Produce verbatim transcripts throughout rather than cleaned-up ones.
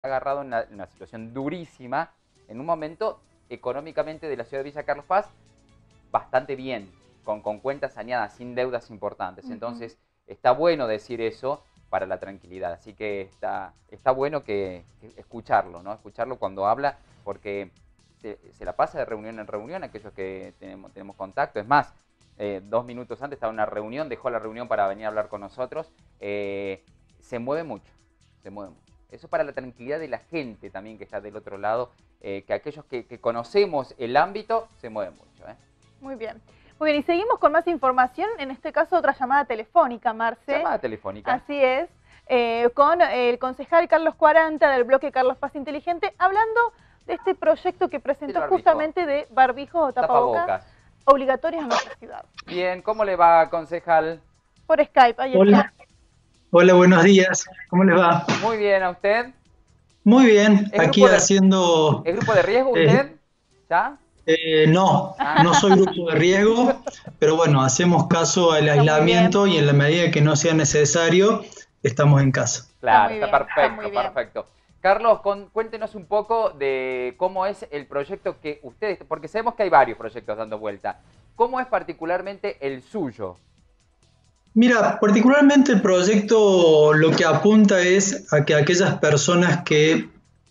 agarrado en una, en una situación durísima, en un momento económicamente de la ciudad de Villa Carlos Paz bastante bien, con, con cuentas saneadas, sin deudas importantes. Uh-huh. Entonces está bueno decir eso para la tranquilidad, así que está, está bueno que, que escucharlo, ¿no? Escucharlo cuando habla, porque se, se la pasa de reunión en reunión, aquellos que tenemos, tenemos contacto. Es más, eh, dos minutos antes estaba en una reunión, dejó la reunión para venir a hablar con nosotros. Eh, se mueve mucho, se mueve mucho. Eso para la tranquilidad de la gente también que está del otro lado, eh, que aquellos que, que conocemos el ámbito se mueven mucho, ¿eh? Muy bien. Muy bien, y seguimos con más información, en este caso otra llamada telefónica, Marce. Llamada telefónica. Así es, eh, con el concejal Carlos Cuaranta del bloque Carlos Paz Inteligente, hablando de este proyecto que presentó justamente de barbijos o tapabocas, tapabocas obligatorios en nuestra ciudad. Bien, ¿cómo le va, concejal? Por Skype, ahí Hola. está. Hola, buenos días. ¿Cómo les va? Muy bien, ¿a usted? Muy bien, aquí de, haciendo... ¿Es grupo de riesgo usted? Eh, ¿Ya? Eh, no, no soy grupo de riesgo, pero bueno, hacemos caso al aislamiento y en la medida que no sea necesario, estamos en casa. Claro, está, está perfecto, está perfecto. Carlos, con, cuéntenos un poco de cómo es el proyecto que ustedes, porque sabemos que hay varios proyectos dando vuelta. ¿Cómo es particularmente el suyo? Mira, particularmente el proyecto lo que apunta es a que aquellas personas que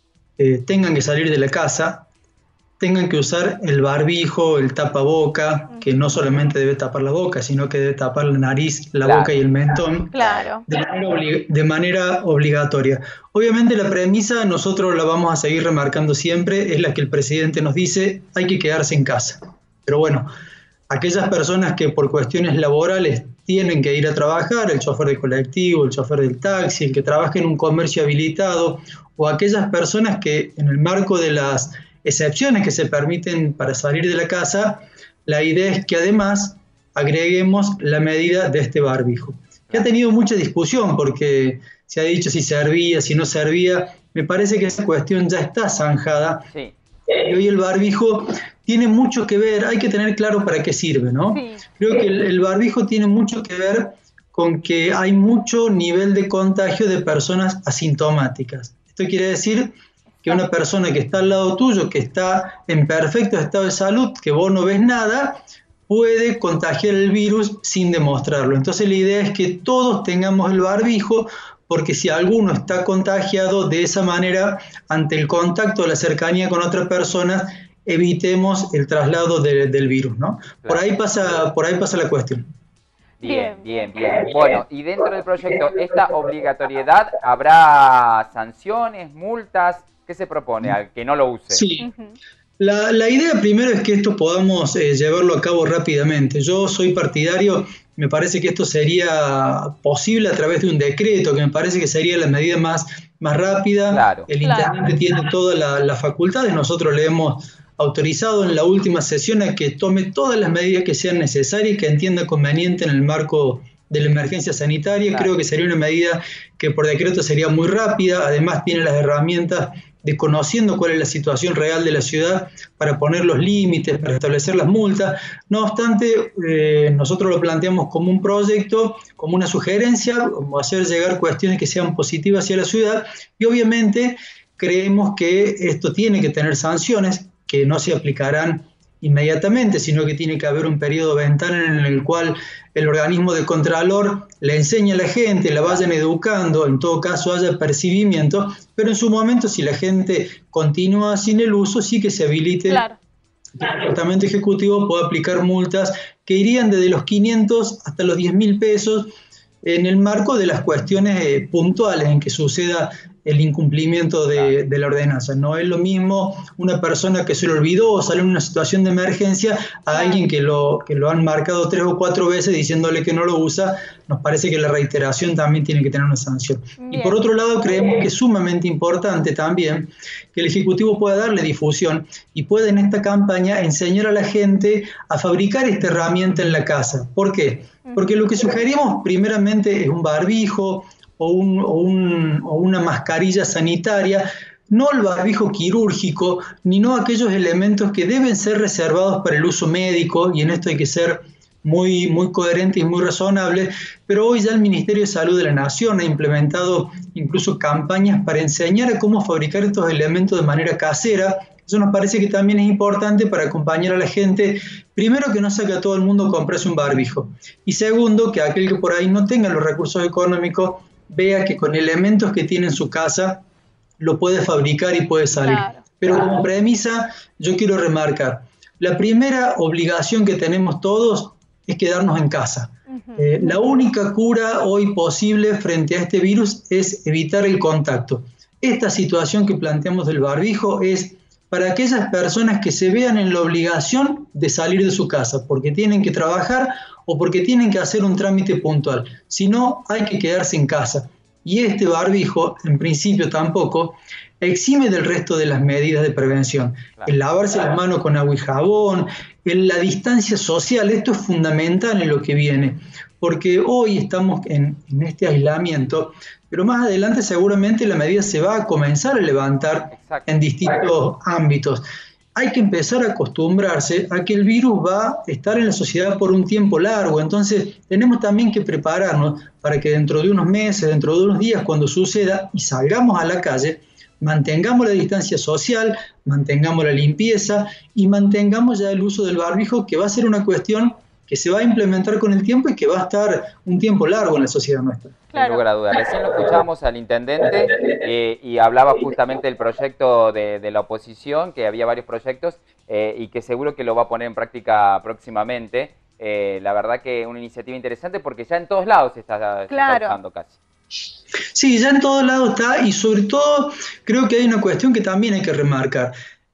eh, tengan que salir de la casa tengan que usar el barbijo, el tapaboca, que no solamente debe tapar la boca, sino que debe tapar la nariz, la claro. boca y el mentón, claro. de, manera de manera obligatoria. Obviamente la premisa, nosotros la vamos a seguir remarcando siempre, es la que el presidente nos dice, hay que quedarse en casa. Pero bueno, aquellas personas que por cuestiones laborales tienen que ir a trabajar, el chofer del colectivo, el chofer del taxi, el que trabaja en un comercio habilitado, o aquellas personas que en el marco de las excepciones que se permiten para salir de la casa, la idea es que además agreguemos la medida de este barbijo, que ha tenido mucha discusión porque se ha dicho si servía, si no servía. Me parece que esa cuestión ya está zanjada. Sí. Y hoy el barbijo tiene mucho que ver, hay que tener claro para qué sirve, ¿no? Sí. Creo que el, el barbijo tiene mucho que ver con que hay mucho nivel de contagio de personas asintomáticas. Esto quiere decir que una persona que está al lado tuyo, que está en perfecto estado de salud, que vos no ves nada, puede contagiar el virus sin demostrarlo. Entonces la idea es que todos tengamos el barbijo, porque si alguno está contagiado de esa manera, ante el contacto de la cercanía con otras personas, evitemos el traslado de, del virus, ¿no? Por ahí pasa, por ahí pasa la cuestión. Bien, bien, bien. Bueno, y dentro del proyecto, esta obligatoriedad, ¿habrá sanciones, multas? ¿Qué se propone al que no lo use? Sí, la, la idea primero es que esto podamos eh, llevarlo a cabo rápidamente. Yo soy partidario, me parece que esto sería posible a través de un decreto, que me parece que sería la medida más, más rápida. Claro. El claro. intendente tiene todas las la facultades, nosotros le hemos autorizado en la última sesión a que tome todas las medidas que sean necesarias y que entienda conveniente en el marco de la emergencia sanitaria. Claro. Creo que sería una medida que por decreto sería muy rápida, además tiene las herramientas de conociendo cuál es la situación real de la ciudad para poner los límites, para establecer las multas. No obstante, eh, nosotros lo planteamos como un proyecto, como una sugerencia, como hacer llegar cuestiones que sean positivas hacia la ciudad, y obviamente creemos que esto tiene que tener sanciones que no se aplicarán inmediatamente, sino que tiene que haber un periodo ventana en el cual el organismo de contralor le enseña a la gente, la vayan educando, en todo caso haya percibimiento, pero en su momento si la gente continúa sin el uso, sí que se habilite claro. que el Departamento Ejecutivo pueda aplicar multas que irían desde los quinientos hasta los diez mil pesos en el marco de las cuestiones eh, puntuales en que suceda el incumplimiento de, de la ordenanza. No es lo mismo una persona que se le olvidó o sale en una situación de emergencia a alguien que lo, que lo han marcado tres o cuatro veces diciéndole que no lo usa. Nos parece que la reiteración también tiene que tener una sanción. Bien. Y por otro lado, creemos que es sumamente importante también que el Ejecutivo pueda darle difusión y pueda en esta campaña enseñar a la gente a fabricar esta herramienta en la casa. ¿Por qué? Porque lo que sugerimos primeramente es un barbijo, O, un, o, un, o una mascarilla sanitaria, no el barbijo quirúrgico, ni no aquellos elementos que deben ser reservados para el uso médico, y en esto hay que ser muy, muy coherentes y muy razonables, pero hoy ya el Ministerio de Salud de la Nación ha implementado incluso campañas para enseñar a cómo fabricar estos elementos de manera casera. Eso nos parece que también es importante para acompañar a la gente, primero que no saque a todo el mundo a comprarse un barbijo, y segundo que aquel que por ahí no tenga los recursos económicos vea que con elementos que tiene en su casa lo puede fabricar y puede salir. Claro, Pero claro. como premisa yo quiero remarcar, la primera obligación que tenemos todos es quedarnos en casa. Uh-huh. eh, la única cura hoy posible frente a este virus es evitar el contacto. Esta situación que planteamos del barbijo es para aquellas personas que se vean en la obligación de salir de su casa, porque tienen que trabajar o porque tienen que hacer un trámite puntual. Si no, hay que quedarse en casa. Y este barbijo, en principio tampoco, exime del resto de las medidas de prevención. Claro. El lavarse las manos con agua y jabón, el, la distancia social, esto es fundamental en lo que viene, porque hoy estamos en, en este aislamiento, pero más adelante seguramente la medida se va a comenzar a levantar Exacto. en distintos ámbitos. Hay que empezar a acostumbrarse a que el virus va a estar en la sociedad por un tiempo largo, entonces tenemos también que prepararnos para que dentro de unos meses, dentro de unos días, cuando suceda y salgamos a la calle, mantengamos la distancia social, mantengamos la limpieza y mantengamos ya el uso del barbijo, que va a ser una cuestión que se va a implementar con el tiempo y que va a estar un tiempo largo en la sociedad nuestra. Claro. Sin lugar a dudas. Recién lo escuchábamos al intendente eh, y hablaba justamente del proyecto de, de la oposición, que había varios proyectos eh, y que seguro que lo va a poner en práctica próximamente. Eh, la verdad que una iniciativa interesante porque ya en todos lados se está, se claro. está usando casi. Sí, ya en todos lados está y sobre todo creo que hay una cuestión que también hay que remarcar.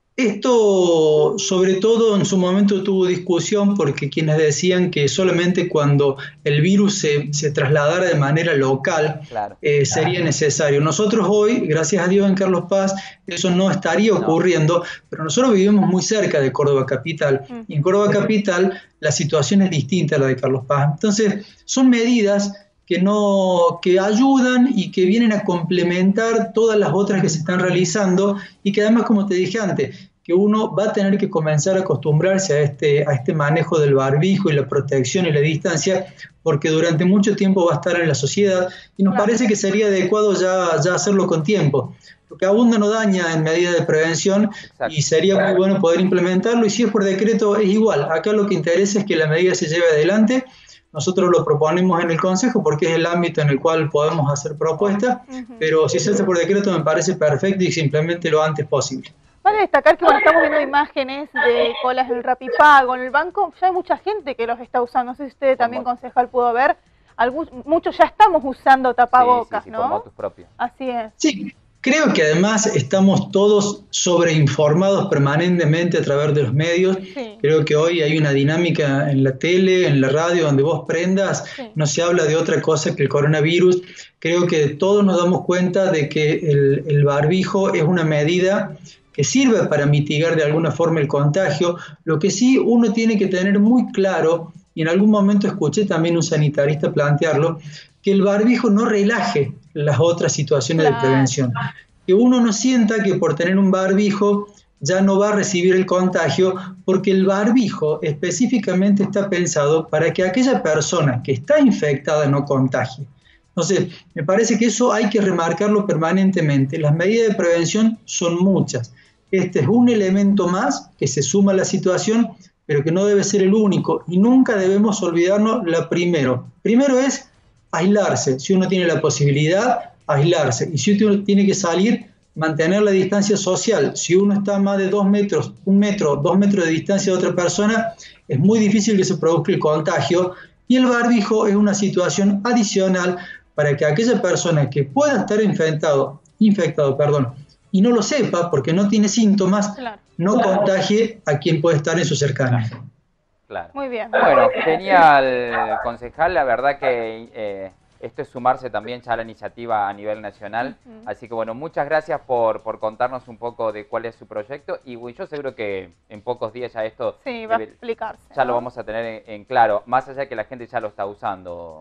Esto, sobre todo, en su momento tuvo discusión porque quienes decían que solamente cuando el virus se, se trasladara de manera local claro, eh, sería claro. necesario. Nosotros hoy, gracias a Dios en Carlos Paz, eso no estaría ocurriendo, no. pero nosotros vivimos muy cerca de Córdoba Capital mm. y en Córdoba Capital la situación es distinta a la de Carlos Paz. Entonces, son medidas que, no, que ayudan y que vienen a complementar todas las otras que se están realizando y que además, como te dije antes, que uno va a tener que comenzar a acostumbrarse a este, a este manejo del barbijo y la protección y la distancia, porque durante mucho tiempo va a estar en la sociedad y nos claro. parece que sería adecuado ya, ya hacerlo con tiempo. Lo que abunda no daña en medida de prevención Exacto. y sería muy bueno poder implementarlo, y si es por decreto es igual. Acá lo que interesa es que la medida se lleve adelante. Nosotros lo proponemos en el Consejo porque es el ámbito en el cual podemos hacer propuestas, uh-huh. pero si se hace por decreto me parece perfecto y simplemente lo antes posible. Vale destacar que bueno, estamos viendo imágenes de colas del Rapipago en el banco, ya hay mucha gente que los está usando, no sé si usted también, concejal, pudo ver, Algún, muchos ya estamos usando tapabocas, sí, sí, sí, ¿no? Por motus propios. Así es. Sí. Creo que además estamos todos sobreinformados permanentemente a través de los medios. Sí. Creo que hoy hay una dinámica en la tele, en la radio, donde vos prendas, sí. no se habla de otra cosa que el coronavirus. Creo que todos nos damos cuenta de que el, el barbijo es una medida que sirve para mitigar de alguna forma el contagio. Lo que sí uno tiene que tener muy claro, y en algún momento escuché también un sanitarista plantearlo, que el barbijo no relaje las otras situaciones claro. de prevención. Que uno no sienta que por tener un barbijo ya no va a recibir el contagio, porque el barbijo específicamente está pensado para que aquella persona que está infectada no contagie. Entonces, me parece que eso hay que remarcarlo permanentemente. Las medidas de prevención son muchas. Este es un elemento más que se suma a la situación, pero que no debe ser el único. Y nunca debemos olvidarnos la primero. Primero es aislarse, si uno tiene la posibilidad, aislarse, y si uno tiene que salir, mantener la distancia social. Si uno está a más de dos metros, un metro, dos metros de distancia de otra persona, es muy difícil que se produzca el contagio, y el barbijo es una situación adicional para que aquella persona que pueda estar infectado, infectado, perdón, y no lo sepa porque no tiene síntomas, claro. no contagie a quien puede estar en su cercanía. Claro. Muy bien. Bueno, genial, concejal. La verdad que eh, esto es sumarse también ya a la iniciativa a nivel nacional. Uh-huh. Así que bueno, muchas gracias por, por contarnos un poco de cuál es su proyecto. Y yo seguro que en pocos días ya esto sí, va a explicarse, ya ¿no? lo vamos a tener en, en claro, más allá de que la gente ya lo está usando.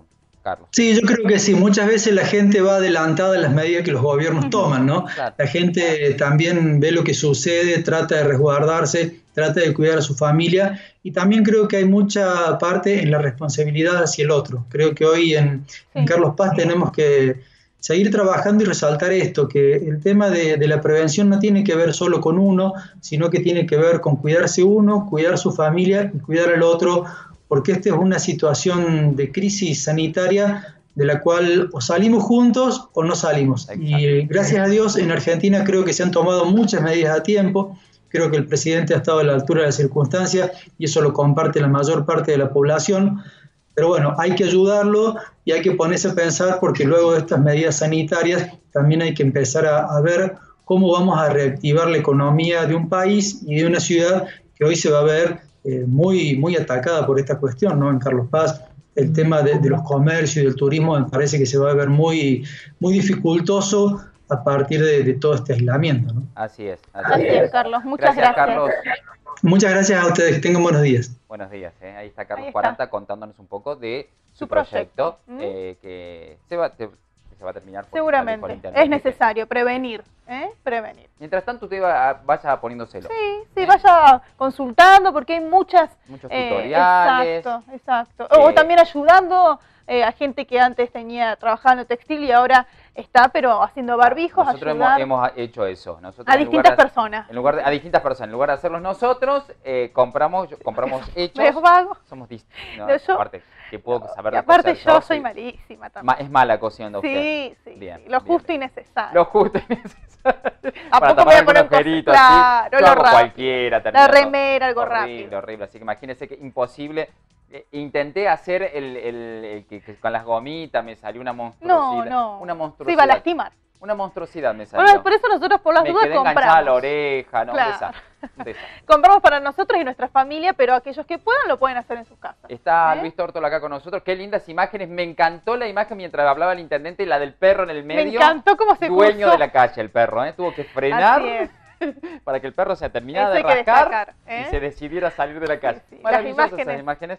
Carlos. Sí, yo creo que sí. Muchas veces la gente va adelantada en las medidas que los gobiernos toman, ¿no? Claro. La gente también ve lo que sucede, trata de resguardarse, trata de cuidar a su familia y también creo que hay mucha parte en la responsabilidad hacia el otro. Creo que hoy en, sí. en Carlos Paz tenemos que seguir trabajando y resaltar esto, que el tema de, de la prevención no tiene que ver solo con uno, sino que tiene que ver con cuidarse uno, cuidar su familia y cuidar al otro, porque esta es una situación de crisis sanitaria de la cual o salimos juntos o no salimos. Exacto. Y gracias a Dios en Argentina creo que se han tomado muchas medidas a tiempo, creo que el presidente ha estado a la altura de las circunstancias y eso lo comparte la mayor parte de la población, pero bueno, hay que ayudarlo y hay que ponerse a pensar porque luego de estas medidas sanitarias también hay que empezar a, a ver cómo vamos a reactivar la economía de un país y de una ciudad que hoy se va a ver Eh, muy, muy atacada por esta cuestión, ¿no? En Carlos Paz, el tema de, de los comercios y del turismo me parece que se va a ver muy, muy dificultoso a partir de, de todo este aislamiento, ¿no? Así es. Así, así es, Carlos. Muchas gracias. Gracias, Carlos. Muchas gracias a ustedes. Que tengan buenos días. Buenos días. ¿eh? Ahí está Carlos Ahí está. Cuaranta contándonos un poco de su, su proyecto, proyecto. ¿Mm? eh, que se va, te, que se va a terminar por, seguramente. Por internet. Es necesario prevenir, ¿eh? Prevenir. Mientras tanto, usted va, vaya poniéndoselo. Sí, sí, ¿eh? vaya consultando porque hay muchas... Muchos eh, tutoriales. Exacto, exacto. Eh, o también ayudando eh, a gente que antes tenía trabajando textil y ahora está, pero haciendo barbijos, nosotros ayudar hemos, hemos hecho eso. Nosotros a distintas de, personas. En lugar de, a distintas personas. En lugar de hacerlos nosotros, eh, compramos compramos hechos. ¿Ves, vago? Somos distintos. No, yo, aparte, que puedo saber de aparte coser, yo soy soy, malísima también. Ma, es mala cociendo sí, usted. Sí, bien, sí. Lo bien, justo y bien. necesario. Lo justo y necesario. ¿A Para poco voy a tapar poner un agujerito cosas? así. Claro, Yo lo hago rápido. cualquiera. La remera, algo horrible, rápido. Horrible, horrible. Así que imagínense que imposible. Eh, intenté hacer el, el, el que, que con las gomitas me salió una monstruosidad. No, no. Una monstruosidad. Se iba a lastimar. Una monstruosidad me salió. Bueno, por eso nosotros por las me dudas quedé compramos. enganchada a la oreja, ¿no? Claro. Un desastre, un desastre. Compramos para nosotros y nuestra familia, pero aquellos que puedan lo pueden hacer en sus casas. Está ¿Eh? Luis Tórtola acá con nosotros. Qué lindas imágenes. Me encantó la imagen mientras hablaba el intendente, la del perro en el medio. Me encantó cómo se Dueño cruzó. de la calle el perro, ¿eh? Tuvo que frenar Así es. para que el perro se terminara Eso de hay que rascar destacar, ¿eh? y se decidiera salir de la calle. Sí, sí. Maravillosas Las esas imágenes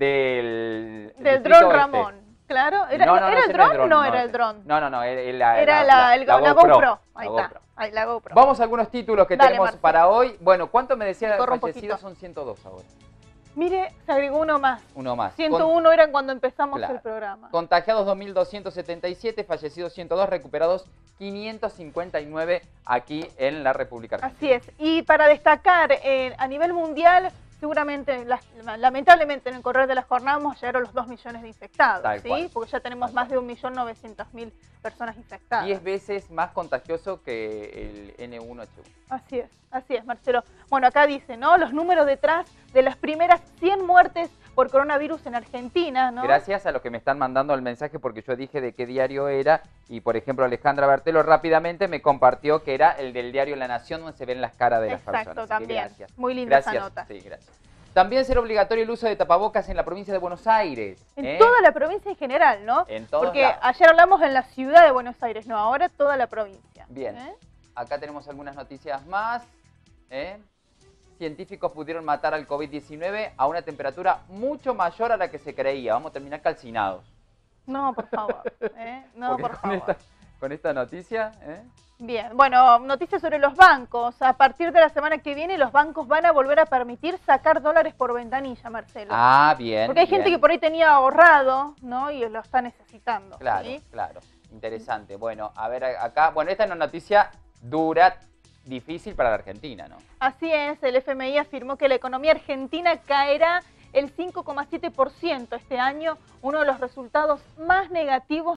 del del distrito dron oeste. Ramón. Claro, ¿era, no, no, ¿era no, el dron? dron, No, no, era ese. el dron. No, no, no, era la, Era la, la, la, el, la la GoPro. GoPro. Ahí La está. GoPro. Ahí, la GoPro. Vamos a algunos títulos que Dale, tenemos Marcelo. para hoy. Bueno, ¿cuánto me decía Corre un fallecidos? poquito. Son ciento dos ahora. Mire, se agregó uno más. Uno más. ciento uno Con, eran cuando empezamos claro. el programa. Contagiados dos mil doscientos setenta y siete, fallecidos ciento dos, recuperados quinientos cincuenta y nueve aquí en la República Argentina. Así es. Y para destacar, eh, a nivel mundial, seguramente, la, lamentablemente, en el correr de la jornada vamos a llegar a los dos millones de infectados, Tal ¿sí? cual. Porque ya tenemos Tal más cual. de un millón novecientos mil personas infectadas. diez veces más contagioso que el N uno H uno. Así es, así es, Marcelo. Bueno, acá dice, ¿no? Los números detrás de las primeras cien muertes por coronavirus en Argentina, ¿no? Gracias a los que me están mandando el mensaje porque yo dije de qué diario era y, por ejemplo, Alejandra Bertelo rápidamente me compartió que era el del diario La Nación donde se ven las caras de las Exacto, personas. también. Gracias. Muy linda Gracias. esa nota. Sí, gracias. También será obligatorio el uso de tapabocas en la provincia de Buenos Aires. En ¿eh? toda la provincia en general, ¿no? En todos Porque lados. ayer hablamos en la ciudad de Buenos Aires, no, ahora toda la provincia. Bien, ¿eh? acá tenemos algunas noticias más. ¿eh? Científicos pudieron matar al COVID diecinueve a una temperatura mucho mayor a la que se creía. Vamos a terminar calcinados. No, por favor. ¿eh? No, Porque por con favor. esta, con esta noticia... ¿eh? Bien, bueno, noticias sobre los bancos. A partir de la semana que viene los bancos van a volver a permitir sacar dólares por ventanilla, Marcelo. Ah, bien. Porque hay bien. gente que por ahí tenía ahorrado, ¿no? Y lo está necesitando. Claro, ¿sí? claro. Interesante. Bueno, a ver acá. Bueno, esta es una noticia dura, difícil para la Argentina, ¿no? Así es, el F M I afirmó que la economía argentina caerá el cinco coma siete por ciento este año, uno de los resultados más negativos